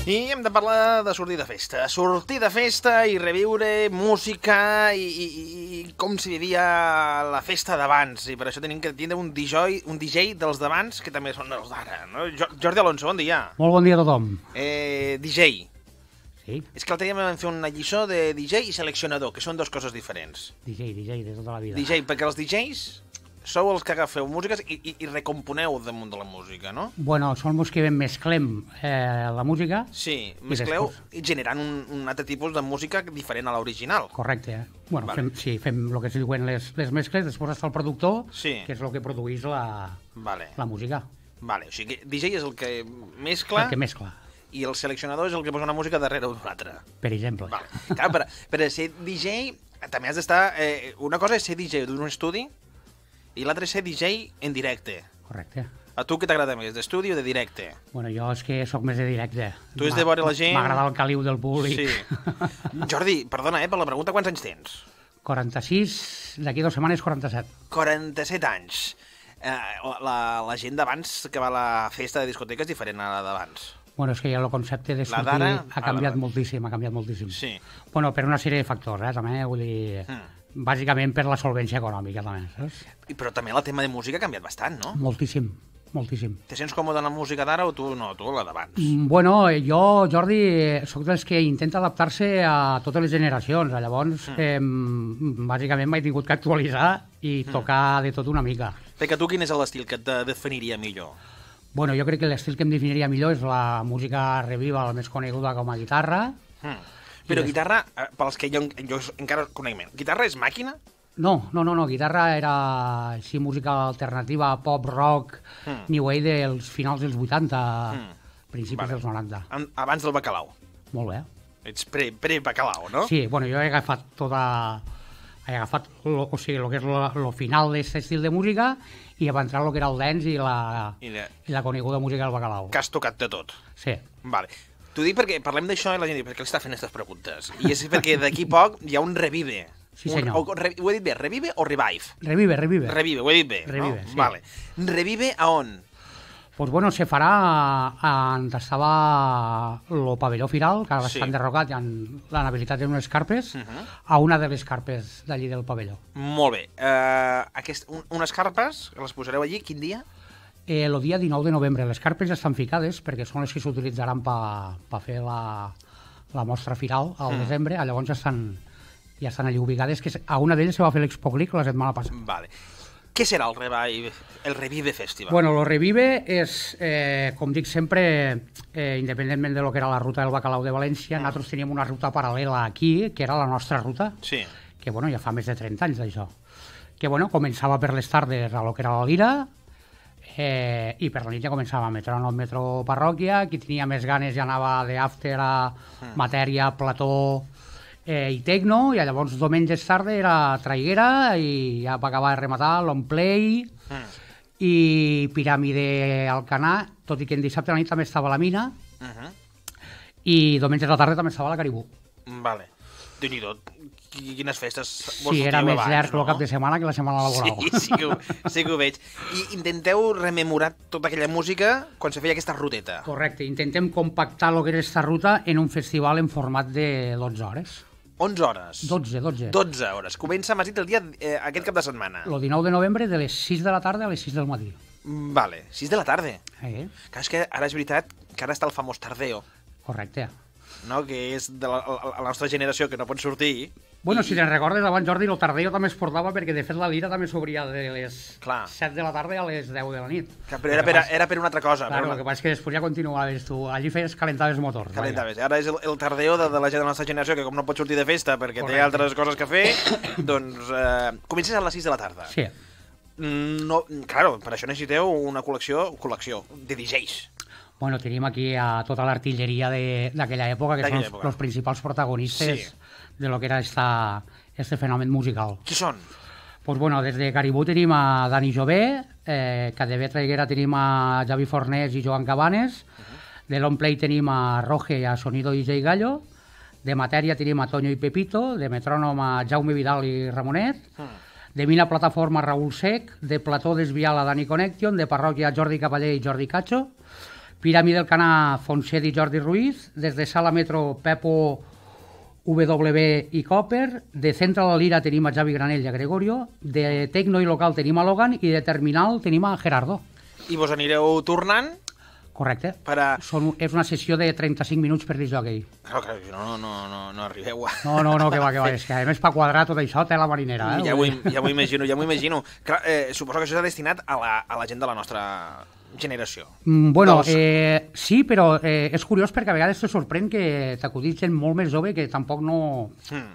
Avui hem de parlar de sortir de festa. Sortir de festa i reviure música i com s'hi vivia la festa d'abans. I per això tenim que tindre un DJ dels d'abans que també són els d'ara, no? Jordi Alonso, bon dia. Molt bon dia a tothom. DJ. Sí. És que l'altre dia vam fer una lliçó de DJ i seleccionador, que són dues coses diferents. DJ de tota la vida. DJ, perquè els DJs sou els que agafeu músiques i recomponeu damunt de la música, no? Bueno, som els que mesclem la música. Sí, mescleu i generant un altre tipus de música diferent a l'original. Correcte. Bueno, vale. fem el que es diuen les mescles, després està el productor, sí, que és el que produeix la música. Vale, o sigui que DJ és el que mescla. El que mescla. I el seleccionador és el que posa una música darrere d'una altra. Per exemple. Vale. Clar, per ser DJ també has d'estar... una cosa és ser DJ d'un estudi i l'altre és ser DJ en directe. Correcte. A tu què t'agrada més, d'estudi o de directe? Bueno, jo és que sóc més de directe. Tu és de veure la gent... M'agrada el caliu del públic. Sí. Jordi, perdona, per la pregunta, quants anys tens? 46, d'aquí 2 setmanes 47. 47 anys. La gent d'abans que va a la festa de discoteca és diferent a la d'abans. Bueno, és que ja el concepte de sortir ha canviat moltíssim, Sí. Bueno, per una sèrie de factors, també, vull dir... Bàsicament per la solvència econòmica, també, saps? Però també el tema de música ha canviat bastant, no? Moltíssim. Te sents còmode en la música d'ara o tu no? Tu la d'abans? Bueno, jo, Jordi, sóc dels que intenta adaptar-se a totes les generacions. Llavors, bàsicament m'he tingut que actualitzar i tocar de tot una mica. Perquè tu quin és l'estil que et definiria millor? Bueno, jo crec que l'estil que em definiria millor és la música reviva, la més coneguda com a guitarra. Però guitarra, pels que jo encara conec menys, guitarra és màquina? No, guitarra era així música alternativa, pop, rock, new wave dels finals dels 80, principis dels 90. Abans del Bacalao. Molt bé. Ets pre-Bacalao, no? Sí, bueno, jo he agafat o sigui, el que és el final d'aquest estil de música i va entrar el que era el dance i la coneguda música del Bacalao. Que has tocat de tot. Sí. Vale. T'ho dic perquè parlem d'això i la gent diu, per què li està fent aquestes preguntes? I és perquè d'aquí poc hi ha un revive. Sí, senyor. Ho he dit bé, revive o revive? Revive. Revive, ho he dit bé, revive, no? Sí. Vale. Revive a on? Pues bueno, se farà on estava el pavelló Firal, que ara està enderrocat i l'han habilitat en unes carpes, a una de les carpes d'allí del pavelló. Molt bé. Unes carpes, les posareu allí, quin dia? El dia 19 de novembre. Les carpes ja estan ficades perquè són les que s'utilitzaran per fer la mostra Firal al desembre, llavors ja estan allí ubicades, que a una d'elles se va fer l'Expo Click la setmana passada. Vale. Què serà el Revive Festival? Bueno, el Revive és, com dic sempre, independentment de lo que era la ruta del Bacalao de València, nosaltres teníem una ruta paral·lela aquí, que era la nostra ruta, que bueno, ja fa més de 30 anys d'això, que bueno, començava per les tardes a lo que era la Lira, i per la nit ja començava Metrònom, Metro Parròquia, qui tenia més ganes ja anava d'after a Matèria, Plató i Tecno, i llavors diumenges tarda era Traiguera i ja va acabar de rematar l'Onplay i Piràmide Alcanar, tot i que en dissabte a la nit també estava la Mina i diumenges a la tarda també estava la Caribú. Vale. Déu-n'hi-do. Quines festes vos fotíeu abans, era més llarg el cap de setmana que la setmana laboral. Sí que ho veig. I intenteu rememorar tota aquella música quan se feia aquesta ruteta. Correcte, intentem compactar el que era aquesta ruta en un festival en format de 12 hores. 11 hores? 12 hores. Comença, m'has dit, el dia aquest cap de setmana. El 19 de novembre de les 6 de la tarda a les 6 del matí. Vale, 6 de la tarda. Clar, és que ara és veritat que ara està el famós tardeo. Correcte. No? Que és de la nostra generació que no pot sortir. Bueno, si te'n recordes, abans, Jordi, el tardeo també es portava perquè, de fet, la Lira també s'obria de les 7 de la tarda a les 10 de la nit. Però era per una altra cosa. Clar, el que passa és que després ja continuaves tu. Allí calentaves motors. Calentaves. Ara és el tardeo de la gent de la nostra generació que com no pot sortir de festa perquè té altres coses que fer, doncs comences a les 6 de la tarda. Sí. Claro, per això necessiteu una col·lecció de DJs. Bueno, tenim aquí a tota l'artilleria d'aquella època, que són els principals protagonistes de lo que era este fenomen musical. Qui són? Pues bueno, des de Caribú tenim a Dani Jové, que de Traiguera tenim a Javi Fornés i Joan Cabanes, de l'Onplay tenim a Roge i a Sonido DJ Gallo, de Matèria tenim a Toño i Pepito, de Metrònom a Jaume Vidal i Ramonet, de Mina Plataforma Raül Sec, de Plató Desvial a Dani Connection, de Parròquia Jordi Cavaller i Jordi Cacho, Piràmide del Canà, Fonset i Jordi Ruiz. Des de Sala Metro, Pepo, WB i Copper. De Central Lira tenim a Javi Granell i a Gregorio. De Tecno i Local tenim a Logan. I de Terminal tenim a Gerardo. I vos anireu tornant? Correcte. És una sessió de 35 minuts per disc-jockey. No arribeu a... No, que va. És que a més per quadrar tot això té la marinera. Ja m'ho imagino. Suposo que això s'ha destinat a la gent de la nostra generació. Bueno, sí, però és curiós perquè a vegades te sorprèn que t'acudís gent molt més jove que tampoc no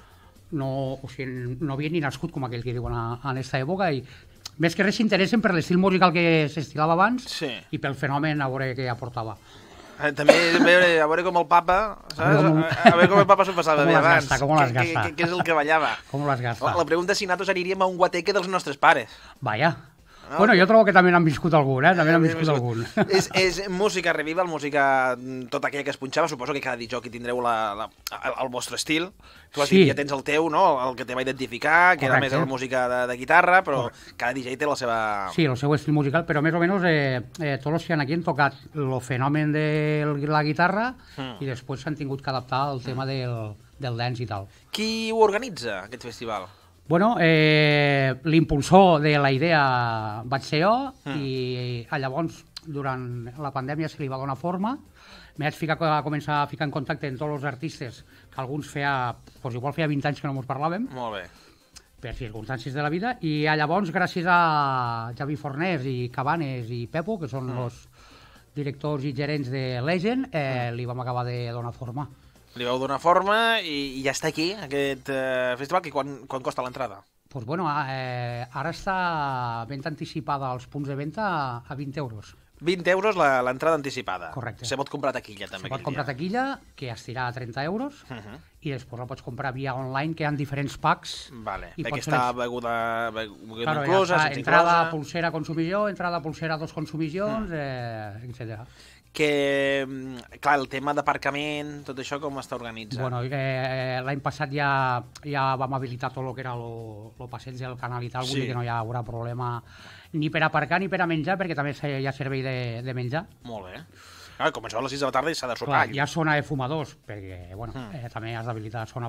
havia ni nascut, com aquell que diuen en aquesta època, i més que res s'interessen per l'estil musical que s'estilava abans i pel fenomen a veure què aportava. També a veure com el papa, saps? A veure com el papa s'ho passava bé abans. Com l'has gasta? Què és el que ballava? Com l'has gasta? La pregunta és si nosaltres aniríem a un guateque dels nostres pares. Vaja. Bueno, jo trobo que també n'han viscut algun, També n'han viscut algun. És música revival, música tota aquella que es punxava. Suposo que cada disc tindreu el vostre estil. Tu has dit, ja tens el teu, no? El que te va identificar, que era més la música de guitarra, però cada DJ té la seva... Sí, el seu estil musical, però més o menys tots els que aquí han tocat el fenomen de la guitarra i després s'han tingut que adaptar al tema del dance i tal. Qui ho organitza, aquest festival? Bueno, l'impulsor de la idea vaig ser jo i llavors, durant la pandèmia, se li va donar forma. M'he començar a ficar en contacte amb tots els artistes, que alguns igual feia 20 anys que no ens parlàvem. Molt bé. Per circumstàncies de la vida. I llavors, gràcies a Javi Fornés i Cabanes i Pepo, que són els directors i gerents de Legend, li vam acabar de donar forma. Li vau donar forma i ja està aquí, aquest festival, que quan costa l'entrada? Doncs bueno, ara està venda anticipada als punts de venda a 20 euros. 20 euros l'entrada anticipada. Correcte. Se pot comprar taquilla, també. Se pot comprar taquilla, que estirà a 30 euros, i després la pots comprar via online, que hi ha diferents packs. Vale, perquè està beguda inclosa, sense inclosa... Entrada, pulsera, consumició, entrada, pulsera, 2 consumicions, etc. Que, clar, el tema d'aparcament, tot això com està organitzat? Bueno, l'any passat ja vam habilitar tot el que era el passeig del canal i tal, vull dir que no hi haurà problema ni per aparcar ni per a menjar, perquè també hi ha servei de menjar. Molt bé. Comenceu a les 6 de la tarda i s'ha de sopar. Clar, hi ha zona de fumadors, perquè també has d'habilitar zona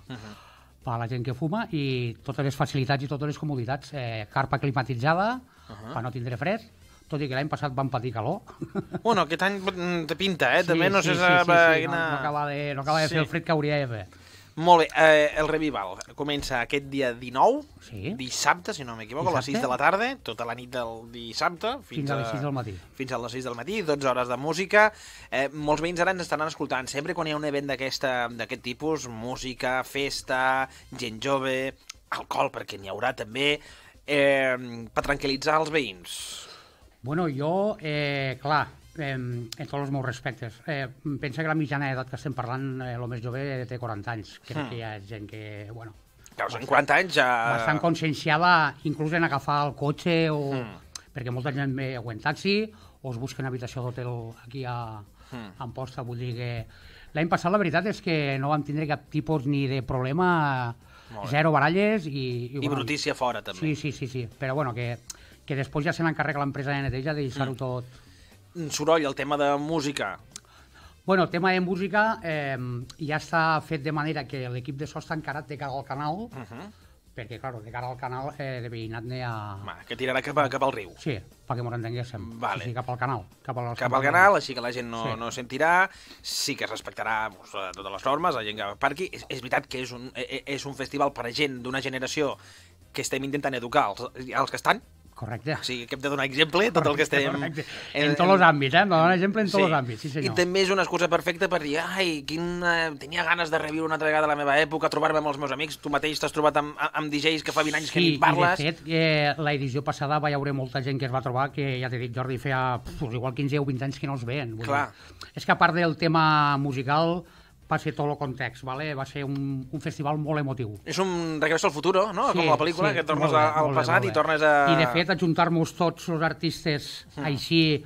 per a la gent que fuma, i totes les facilitats i totes les comoditats. Carpa climatitzada, per no tindre fred, tot i que l'any passat vam patir calor. Bueno, aquest any te pinta, també no sé... No acaba de fer el fred que hauria de fer. Molt bé, el Revival comença aquest dia 19, dissabte, si no m'equivoco, a les 6 de la tarda, tota la nit del dissabte, fins a les 6 del matí. Fins a les 6 del matí, 12 hores de música. Molts veïns ara ens estaran escoltant. Sempre quan hi ha un event d'aquest tipus, música, festa, gent jove, alcohol, perquè n'hi haurà també, per tranquil·litzar els veïns. Bueno, jo, clar, en tots els meus respectes. Pensa que la mitjana d'edat que estem parlant, el més jove té 40 anys. Crec que hi ha gent que, bueno... Clar, en 40 anys ja... Bastant conscienciada, inclús en agafar el cotxe, perquè molta gent ve a un taxi, o es busca una habitació d'hotel aquí a Amposta. Vull dir que l'any passat la veritat és que no vam tindre cap tipus ni de problema, zero baralles i brutícia fora, també. Sí. Però bueno, que després ja se n'encarrega l'empresa de neteja de deixar-ho tot... Soroll, el tema de música. Bueno, el tema de música ja està fet de manera que l'equip de so està encarat de cara al canal, perquè, clar, de cara al canal de veïnat n'hi ha... Que tirarà cap al riu. Sí, perquè ens entenguéssim. Vale. Sí, cap al canal. Cap al canal, així que la gent no sentirà, sí que es respectarà totes les normes, la gent que parqui. És veritat que és un festival per a gent d'una generació que estem intentant educar els que estan. Correcte. O sigui, que hem de donar exemple, tot el que estem... En tots els àmbits, donar exemple en tots els àmbits, sí senyor. I també és una excusa perfecta per dir, tenia ganes de reviure una altra vegada la meva època, trobar-me amb els meus amics, tu mateix t'has trobat amb DJs que fa 20 anys que ni parles... Sí, i de fet, l'edició passada va haver molta gent que es va trobar, que ja t'he dit, Jordi, feia igual 15 o 20 anys que no els veien. Clar. És que a part del tema musical... va ser tot el context, va ser un festival molt emotiu. És un regreso al futur, no? Com la pel·lícula, que tornes al passat i tornes a... I de fet, ajuntar-nos tots els artistes així,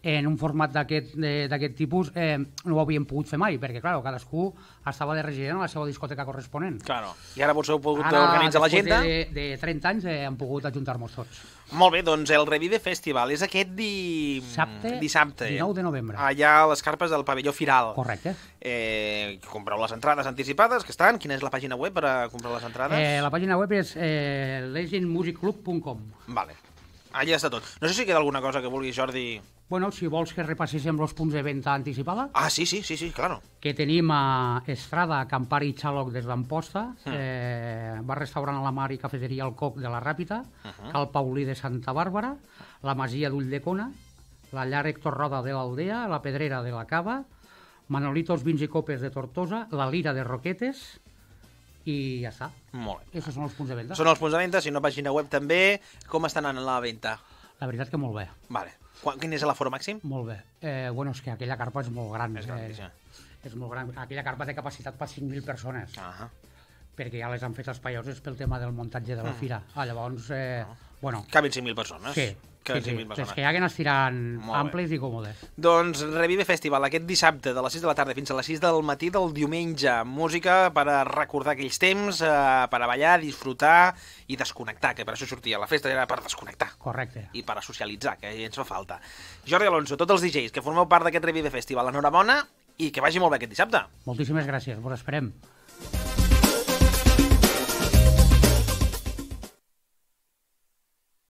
en un format d'aquest tipus no ho havíem pogut fer mai, perquè, clar, cadascú estava de resident a la seva discoteca corresponent. Claro. I ara vos heu pogut organitzar l'agenda? Ara, després de 30 anys, hem pogut ajuntar-nos tots. Molt bé, doncs el Revive Festival és aquest dissabte, 19 de novembre. Allà a les carpes del pavelló Firal. Correcte. Compreu les entrades anticipades, que estan. Quina és la pàgina web per a comprar les entrades? La pàgina web és legendmusicclub.com. Vale. Allà està tot. No sé si queda alguna cosa que vulguis, Jordi. Bueno, si vols que repasséssim els punts de venda anticipada. Ah, sí, claro. Que tenim a Estrada, Campari i Xaloc des d'Amposta, bar restaurant a la mar i cafeteria El Coc de la Ràpita, Cal Paulí de Santa Bàrbara, la Masia d'Ulldecona, la llar Héctor Roda de l'Aldea, la Pedrera de la Cava, Manolitos Vins i Copes de Tortosa, la Lira de Roquetes i ja està. Molt bé. Aquests són els punts de venda. Són els punts de venda, si no, pàgina web també. Com estan anant la venda? La veritat que molt bé. Vale. Quin és l'aforo màxim? Molt bé. Bueno, és que aquella carpa és molt gran. És gran, sí. És molt gran. Aquella carpa té capacitat per 5.000 persones. Perquè ja les han fet espaioses pel tema del muntatge de la fira. Llavors, bueno... Cabin 5.000 persones. Sí. És que ja que n'estiran amplis i còmodes. Doncs Revive Festival, aquest dissabte de les 6 de la tarda fins a les 6 del matí del diumenge. Música per a recordar aquells temps, per a ballar, disfrutar i desconnectar, que per això sortia. La festa era per desconnectar. Correcte. I per a socialitzar, que ens fa falta. Jordi Alonso, tots els DJs que formeu part d'aquest Revive Festival, enhorabona i que vagi molt bé aquest dissabte. Moltíssimes gràcies, vos esperem.